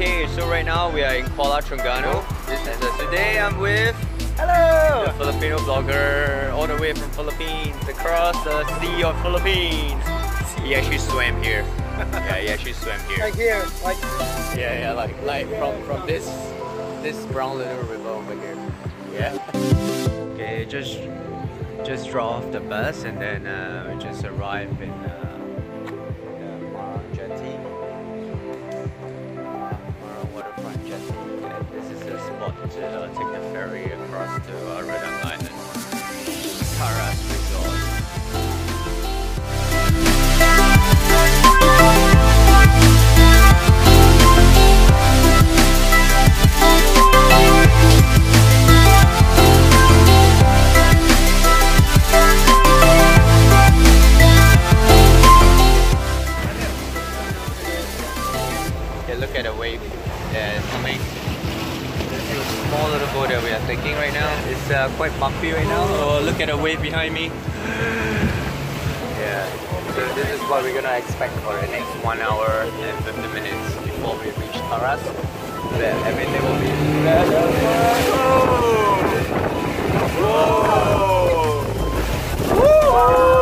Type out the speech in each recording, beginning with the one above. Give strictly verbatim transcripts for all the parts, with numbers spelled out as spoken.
Okay, so right now we are in Kuala Terengganu. This is uh, today I'm with hello, the Filipino blogger all the way from Philippines across the sea of Philippines. He actually swam here. Yeah, he actually swam here. Like here, like yeah, yeah, like like from from this this brown little river over here. Yeah. Okay, just just draw off the bus and then uh, we just arrive in. Uh, to uh, take the ferry across to uh, Redang Island, Taras Resort. Okay, look at the wave that's coming. Small little boat that we are taking right now. It's uh, quite bumpy right now. Oh, look at the wave behind me. Yeah. So this is what we're gonna expect for the next one hour and fifty minutes before we reach Taras. Then everything will be. Whoa! Whoa!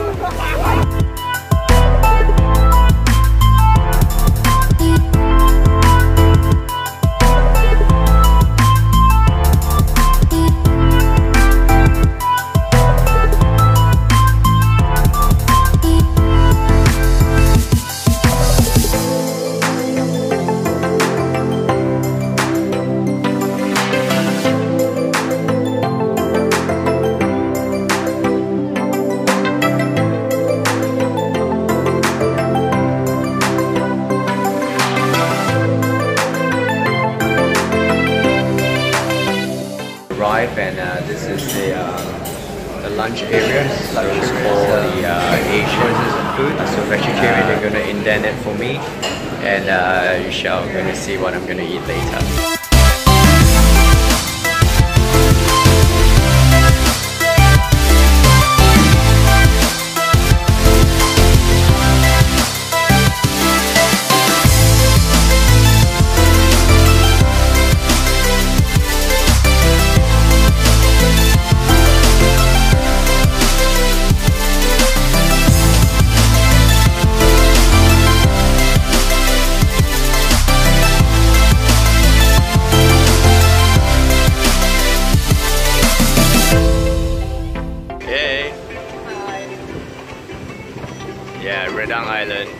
And uh, this is the uh, the lunch area. So it's called the uh, Asian food. So vegetarian, they're gonna indent it for me, and uh, you shall gonna see what I'm gonna eat later. Yeah, Redang Island.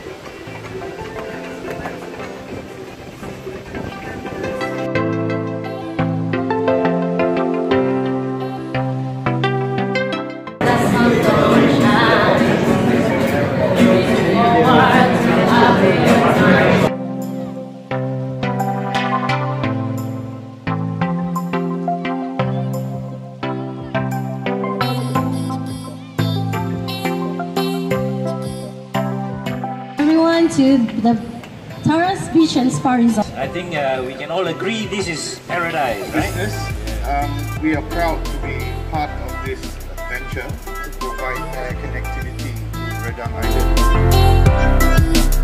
To the Taras Beach and Spa Resort. I think uh, we can all agree this is paradise, right? business. Um, we are proud to be part of this adventure to provide air connectivity to Redang Island.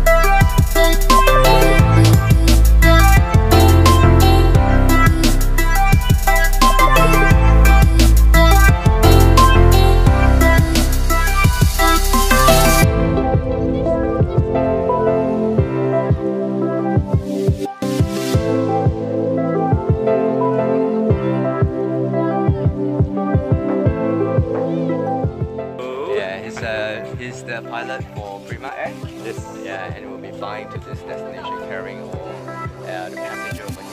He's the pilot for Prima Air. This, yeah, and we'll be flying to this destination carrying all uh, the passengers for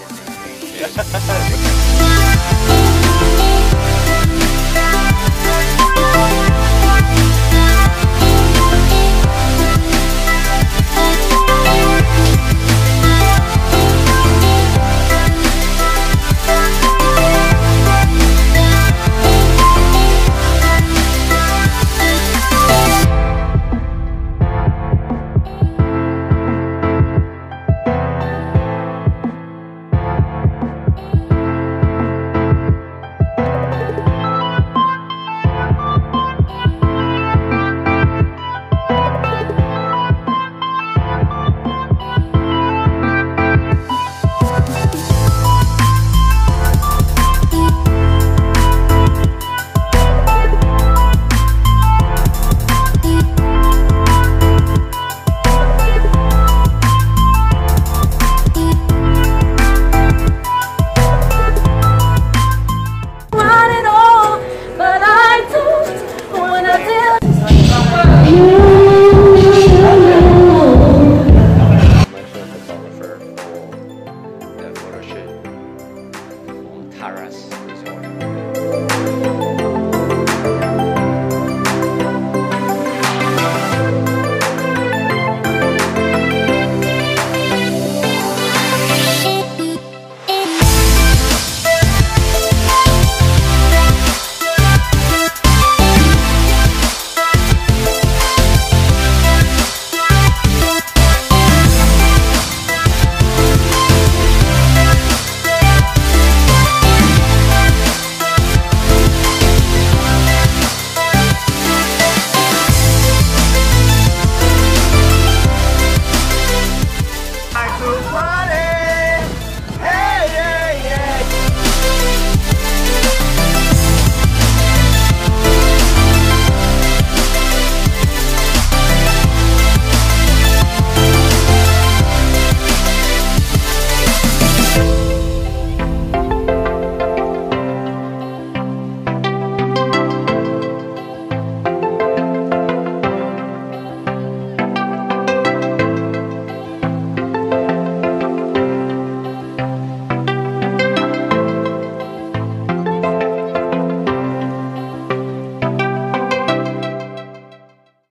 Taras Resort.